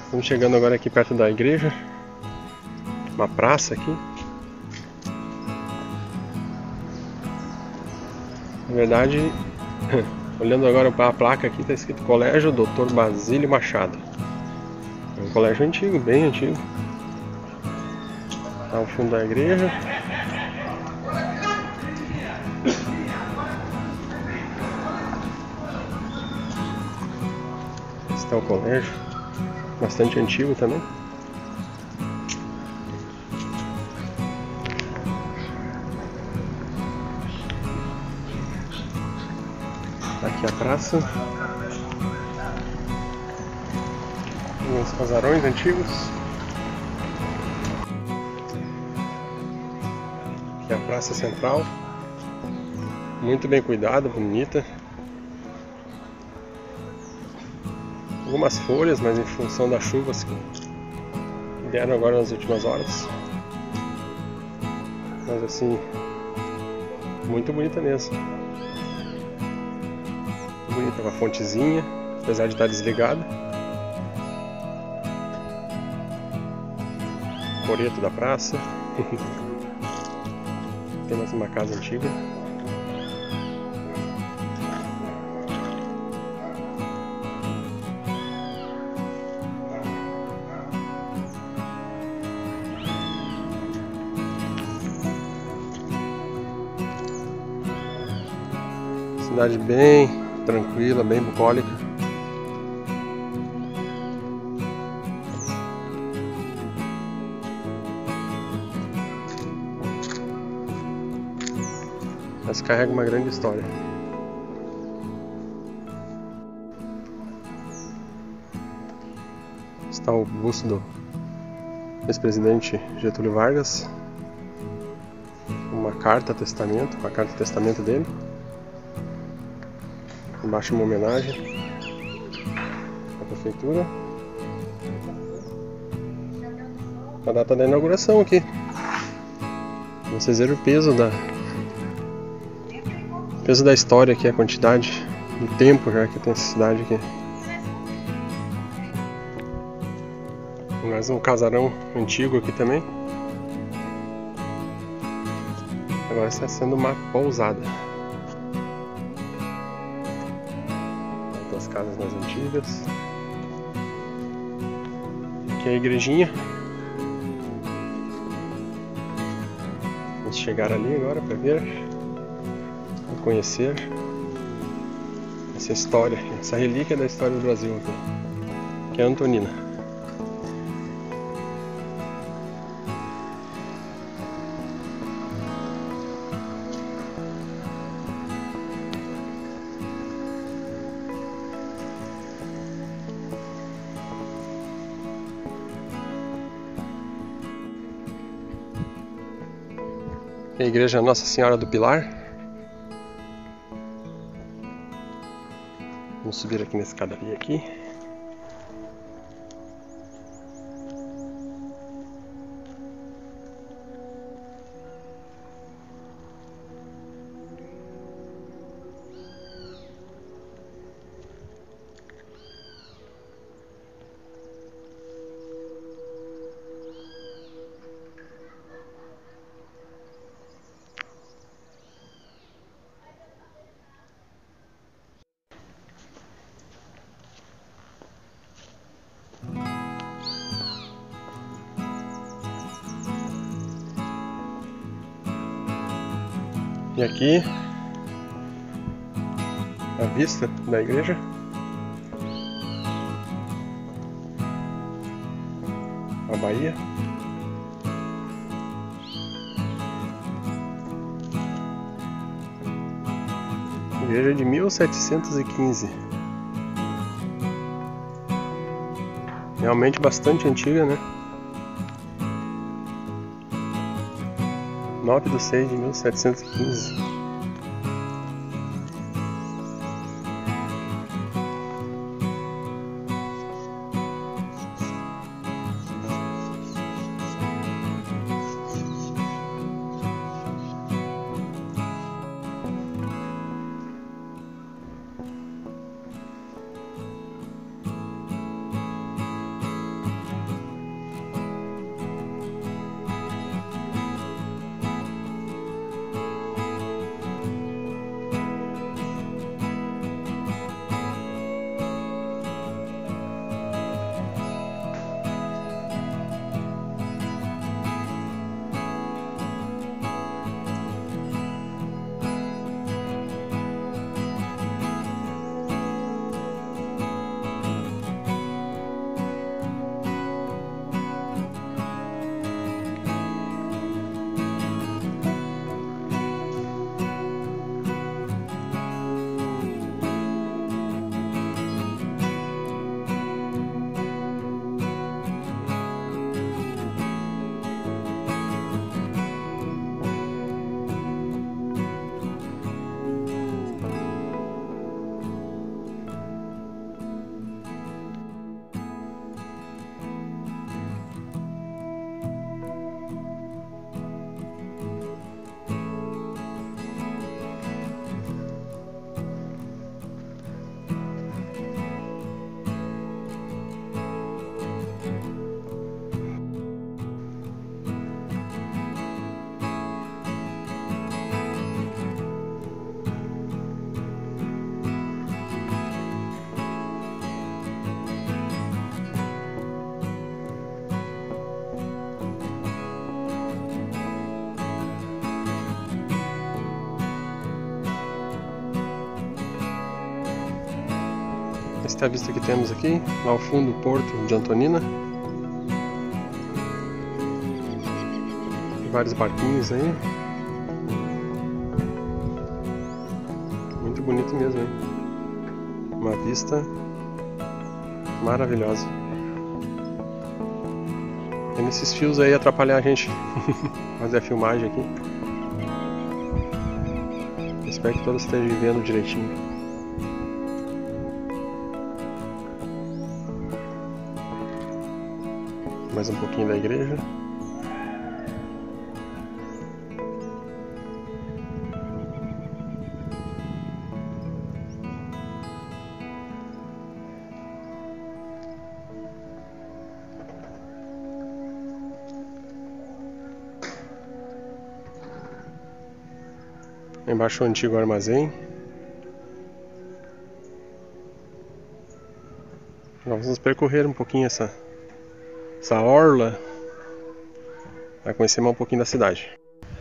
Estamos chegando agora aqui perto da igreja, uma praça aqui. Na verdade, olhando agora para a placa aqui, está escrito Colégio Dr. Basílio Machado. É um colégio antigo, bem antigo. Está ao fundo da igreja. Esse é o colégio, bastante antigo também. Aqui a praça, uns casarões antigos. Aqui a praça central, muito bem cuidada, bonita. Algumas folhas, mas em função das chuvas que deram agora nas últimas horas. Mas assim, muito bonita mesmo. Bonita, uma fontezinha, apesar de estar desligada. Coreto da praça. Tem mais uma casa antiga. Cidade bem tranquila, bem bucólica. Mas carrega uma grande história. Está o busto do ex-presidente Getúlio Vargas, uma carta testamento, com a carta testamento dele. Embaixo uma homenagem à prefeitura. A data da inauguração aqui. Vocês viram o peso da história aqui, a quantidade de tempo já que tem essa cidade aqui. Mais um casarão antigo aqui também. Agora está sendo uma pousada. As casas mais antigas. Aqui é a igrejinha. Vamos chegar ali agora para ver e conhecer essa história, essa relíquia da história do Brasil aqui, que é a Antonina. A igreja Nossa Senhora do Pilar. Vamos subir aqui na escadaria aqui. E aqui a vista da igreja. A Bahia. Igreja de 1715. Realmente bastante antiga, né? 9/6/1715. Esta é a vista que temos aqui, lá ao fundo o porto de Antonina. Tem vários barquinhos aí. Muito bonito mesmo, hein? Uma vista maravilhosa. Tem esses fios aí atrapalhar a gente fazer a filmagem aqui. Espero que todos estejam vendo direitinho. Mais um pouquinho da igreja. Embaixo o antigo armazém. Nós vamos percorrer um pouquinho essa orla para conhecer mais um pouquinho da cidade.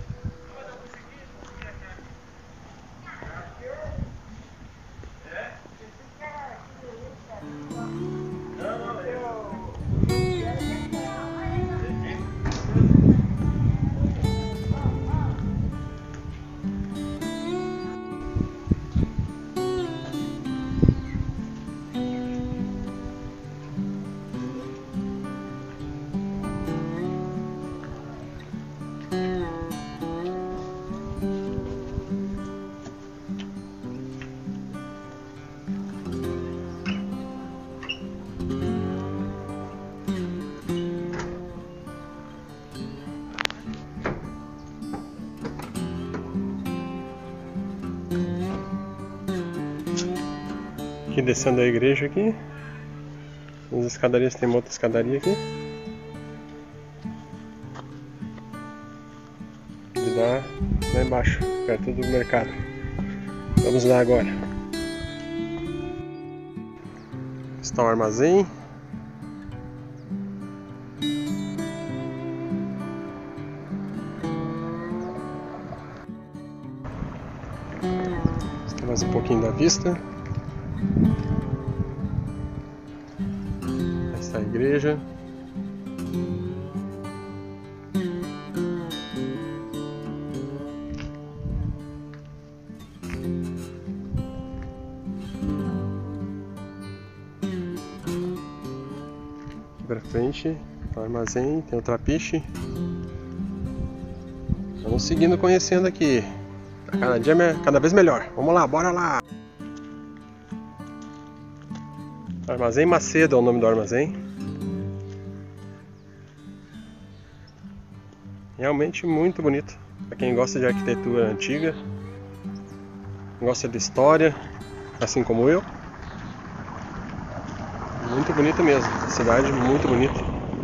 Aqui descendo a igreja aqui, as escadarias, tem uma outra escadaria aqui. E dá lá embaixo, perto do mercado. Vamos lá agora. Está o armazém. Está mais um pouquinho da vista. Esta é a igreja. Aqui pra frente tá o armazém, tem o trapiche. Vamos seguindo, conhecendo aqui. Tá cada dia cada vez melhor. Vamos lá, bora lá! Armazém Macedo é o nome do armazém. Realmente muito bonito. Para quem gosta de arquitetura antiga, gosta de história, assim como eu. Muito bonita mesmo. A cidade muito bonita.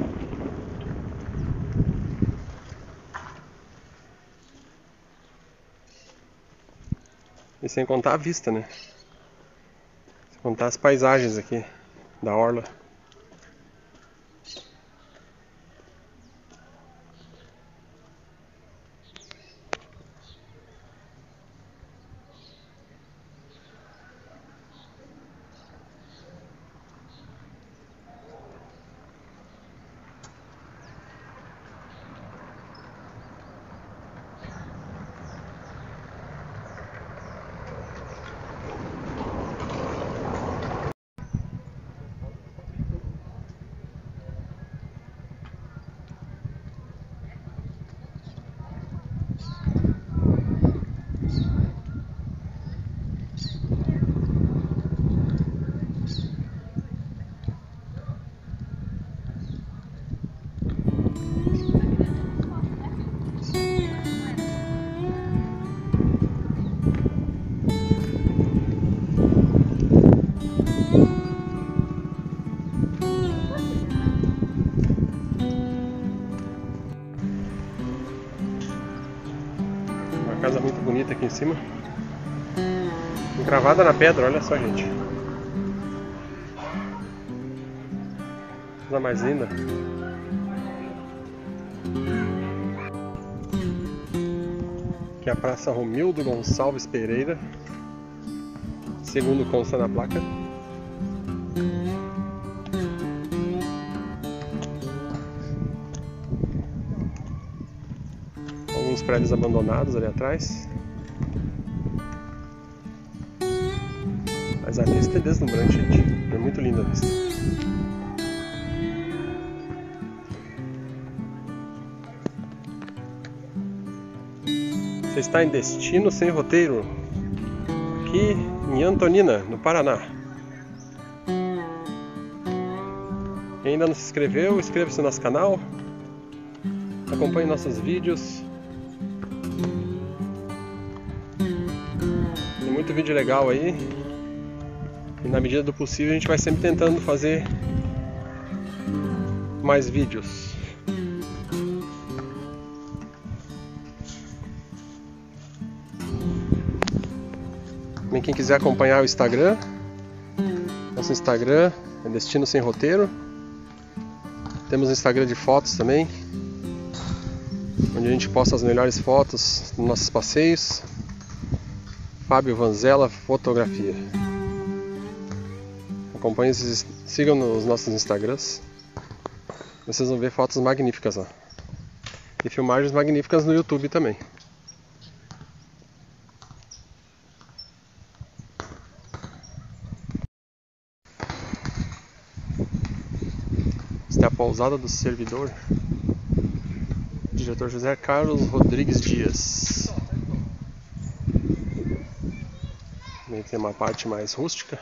E sem contar a vista, né? Sem contar as paisagens aqui da orla. Casa muito bonita aqui em cima, gravada na pedra, olha só, gente. Coisa mais linda. Aqui é a Praça Romildo Gonçalves Pereira, segundo consta na placa. Alguns prédios abandonados ali atrás. Mas a vista é deslumbrante, gente. É muito linda a vista. Você está em Destino Sem Roteiro, aqui em Antonina, no Paraná. Quem ainda não se inscreveu, inscreva-se no nosso canal. Acompanhe nossos vídeos. Tem muito vídeo legal aí. E na medida do possível a gente vai sempre tentando fazer mais vídeos. Também quem quiser acompanhar o Instagram, nosso Instagram é Destino Sem Roteiro. Temos um Instagram de fotos também, onde a gente posta as melhores fotos dos nossos passeios. Fábio Vanzella Fotografia. Acompanhem, sigam nos nossos Instagrams. Vocês vão ver fotos magníficas lá. E filmagens magníficas no YouTube também. Esta é a pousada do servidor. Diretor José Carlos Rodrigues Dias. Também tem uma parte mais rústica.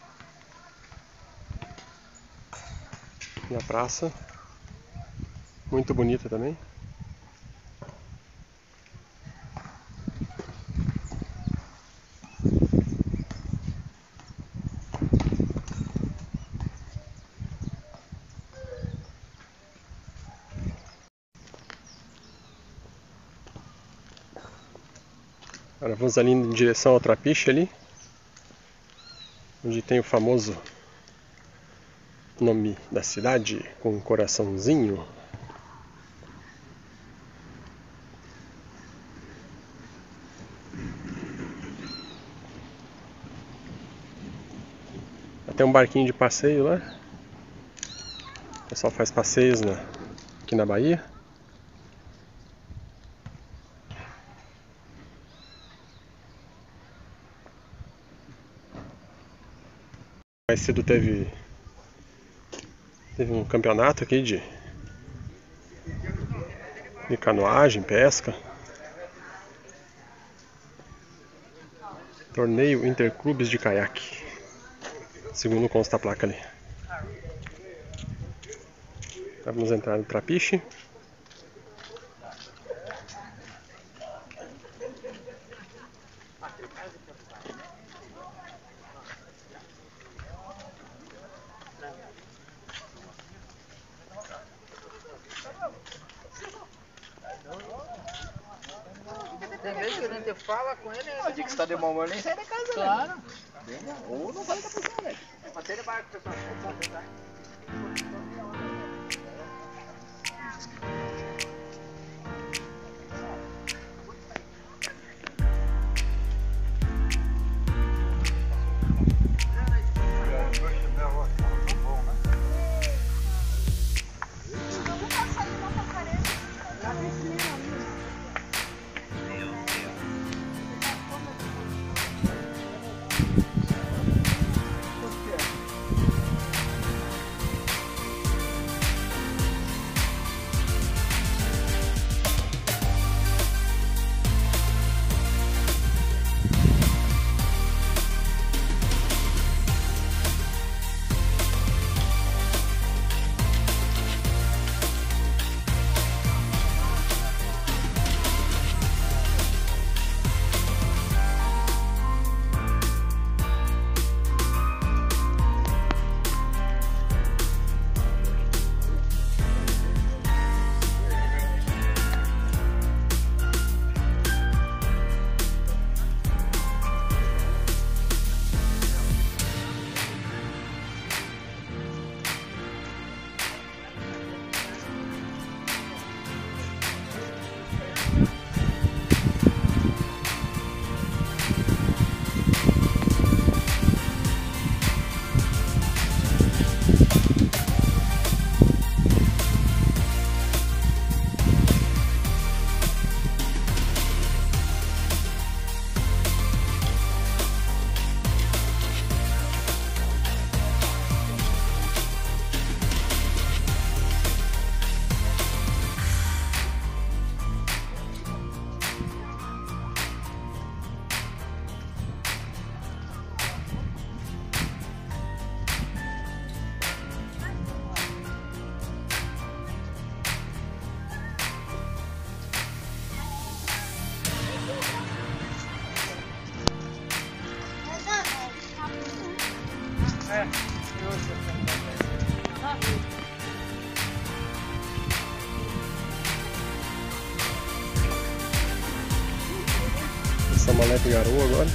E a praça, muito bonita também. Agora vamos ali em direção ao Trapiche ali, onde tem o famoso nome da cidade com um coraçãozinho. Tem um barquinho de passeio lá. O pessoal faz passeios aqui na Bahia. Mais cedo teve um campeonato aqui de canoagem, pesca. Torneio Interclubes de Caiaque, segundo consta a placa ali. Vamos entrar no Trapiche. Tem vezes que a gente fala com ele. O dia que você tá de mau humor nem sai da casa, claro. Né? Ou não vai da pessoa, né? Mas ele vai com o pessoal. Coleta Garoa agora.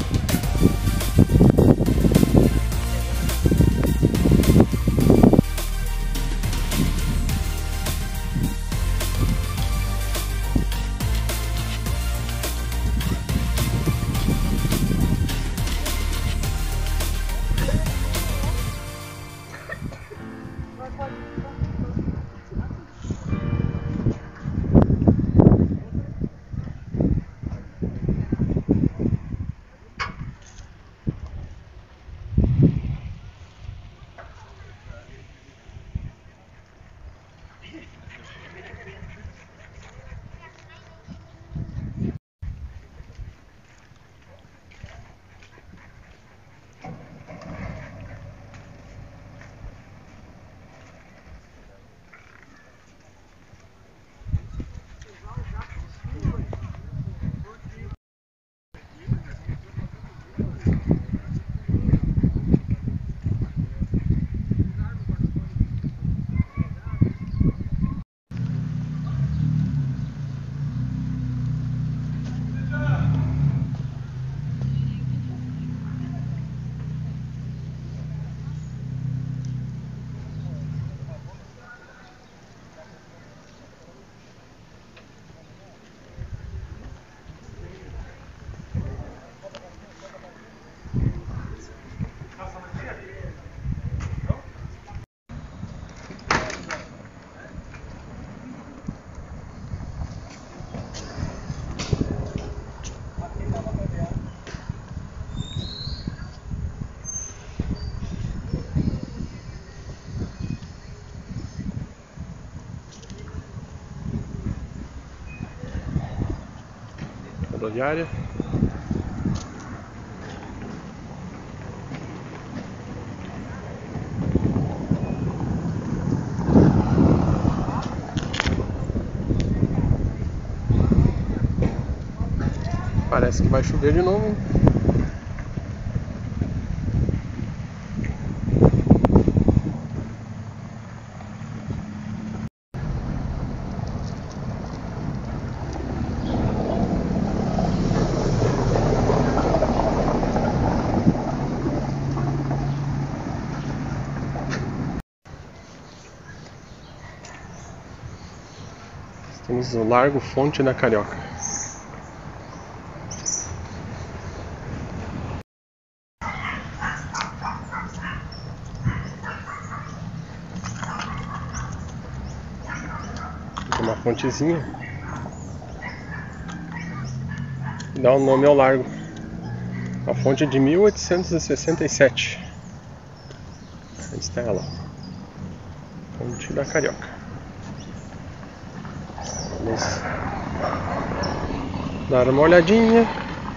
Rodoviária. Parece que vai chover de novo, hein? Temos o Largo Fonte da Carioca. Tem uma fontezinha que dá o nome ao largo. A fonte é de 1867. Aí está ela, Fonte da Carioca. Vamos dar uma olhadinha.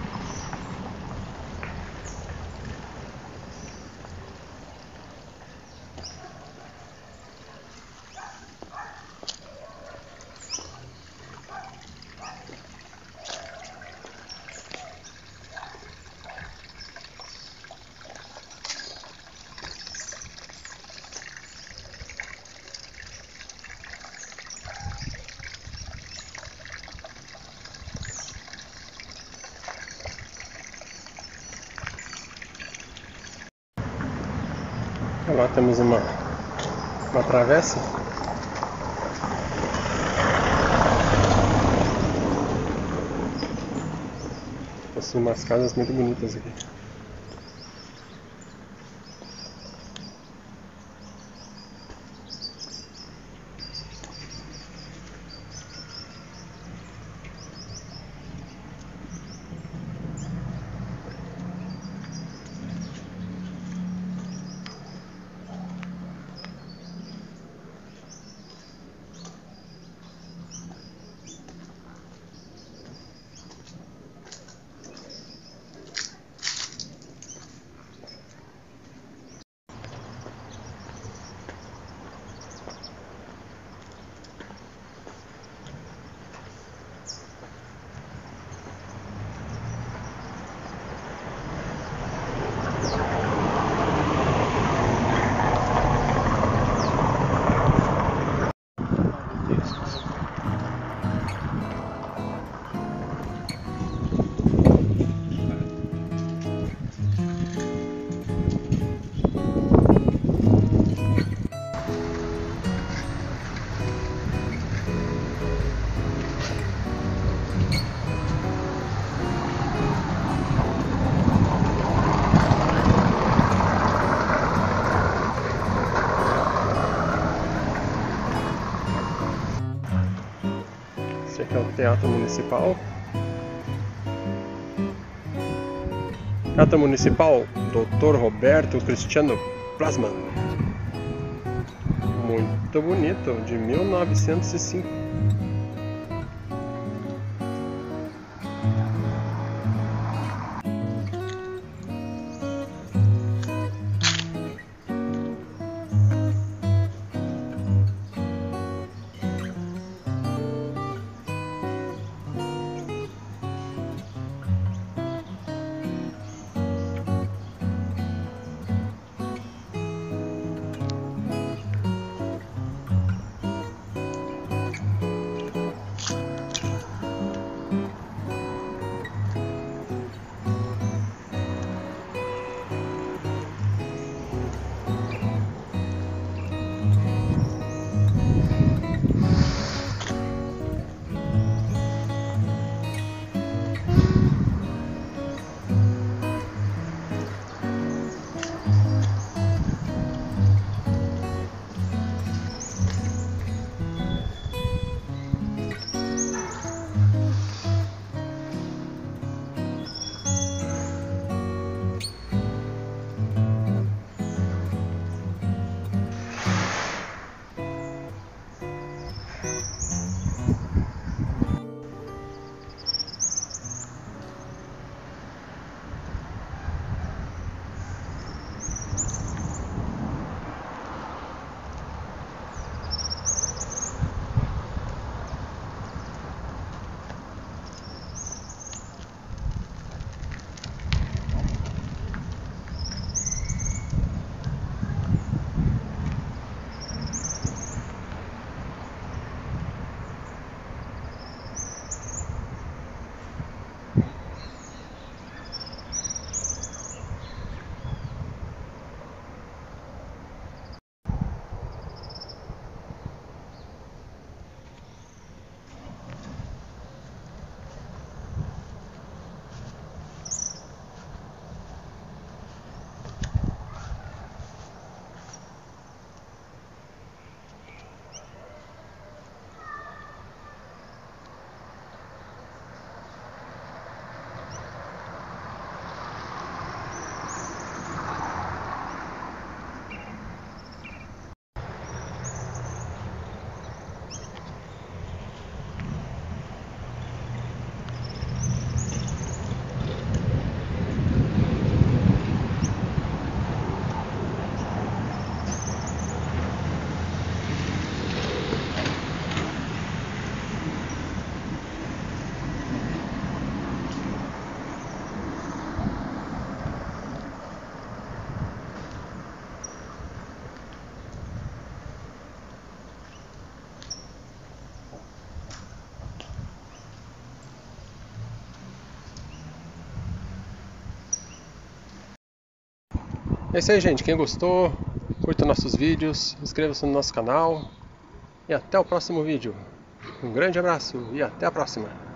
Lá temos uma travessa. Possui umas casas muito bonitas aqui. que é o Teatro Municipal. Teatro Municipal Dr. Roberto Cristiano Plasman. Muito bonito, de 1905. É isso aí, gente. Quem gostou, curta nossos vídeos, inscreva-se no nosso canal e até o próximo vídeo. Um grande abraço e até a próxima!